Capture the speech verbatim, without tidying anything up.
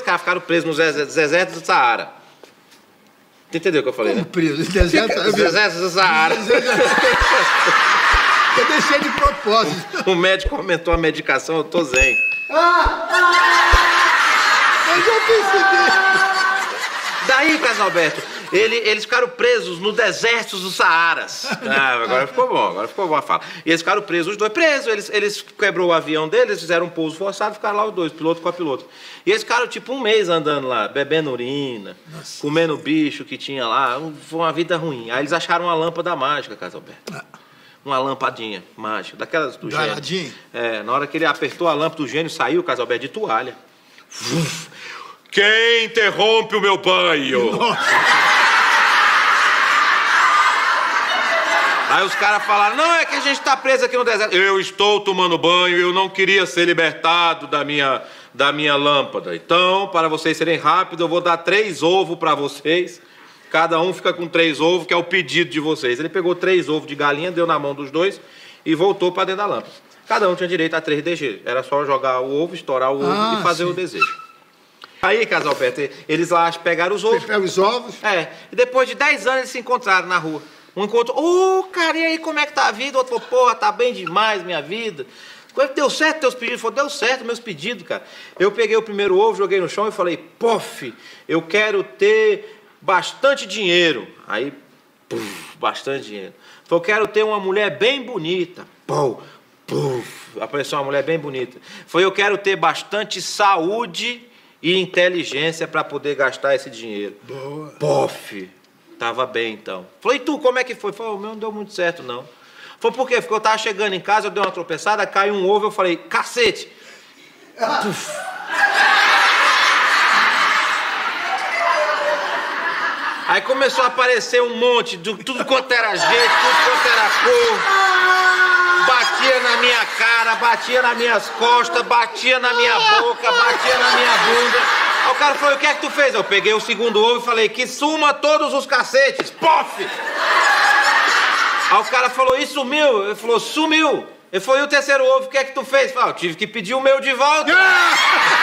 caras ficaram presos no deserto do Saara. Você entendeu o que eu falei, Como né? preso? No deserto, No deserto do Saara. Eu deixei de propósito. O médico aumentou a medicação, eu tô zen. Ah! Eu já percebi. Daí, Casalberto, ele, eles ficaram presos no deserto dos Saaras. Ah, agora ficou bom, agora ficou bom a fala. E eles ficaram presos, os dois presos. Eles, eles quebrou o avião deles, fizeram um pouso forçado, ficaram lá os dois, piloto com a piloto. E eles ficaram tipo um mês andando lá, bebendo urina, Nossa. comendo bicho que tinha lá. Foi uma vida ruim. Aí eles acharam uma lâmpada mágica, Casalberto. Ah. Uma lampadinha mágica, daquelas do gênio. É, na hora que ele apertou a lâmpada do gênio, saiu, Casalberto, de toalha. Quem interrompe o meu banho? Nossa. Aí os caras falaram, não, é que a gente tá preso aqui no deserto. Eu estou tomando banho e eu não queria ser libertado da minha, da minha lâmpada. Então, para vocês serem rápidos, eu vou dar três ovos para vocês. Cada um fica com três ovos, que é o pedido de vocês. Ele pegou três ovos de galinha, deu na mão dos dois e voltou para dentro da lâmpada. Cada um tinha direito a três desejos. Era só jogar o ovo, estourar o ovo ah, e fazer sim. o desejo. Aí, Casalberto, eles lá pegaram os ovos. Você pega os ovos? É. E depois de dez anos eles se encontraram na rua. Um encontrou, ô, oh, cara, e aí, como é que tá a vida? O outro falou, porra, tá bem demais minha vida. Deu certo teus pedidos? Falou, deu certo meus pedidos, cara. Eu peguei o primeiro ovo, joguei no chão e falei, pof, eu quero ter bastante dinheiro. Aí, puf, bastante dinheiro. Falei, eu quero ter uma mulher bem bonita. Pô, puf, apareceu uma mulher bem bonita. Falei, eu quero ter bastante saúde e inteligência para poder gastar esse dinheiro. Boa. Pof, tava bem então. Falei, e tu, como é que foi? Falei, o meu não deu muito certo, não. Falei, por quê? Porque eu tava chegando em casa, eu dei uma tropeçada, caiu um ovo, eu falei, cacete. Ah. Puf. Aí começou a aparecer um monte, de tudo quanto era jeito, tudo quanto era cor. Batia na minha cara, batia nas minhas costas, batia na minha boca, batia na minha bunda. Aí o cara falou, o que é que tu fez? Eu peguei o segundo ovo e falei, que suma todos os cacetes, pof! Aí o cara falou, e sumiu? Ele falou, sumiu. Ele falou, e o terceiro ovo, o que é que tu fez? Eu falei, eu tive que pedir o meu de volta.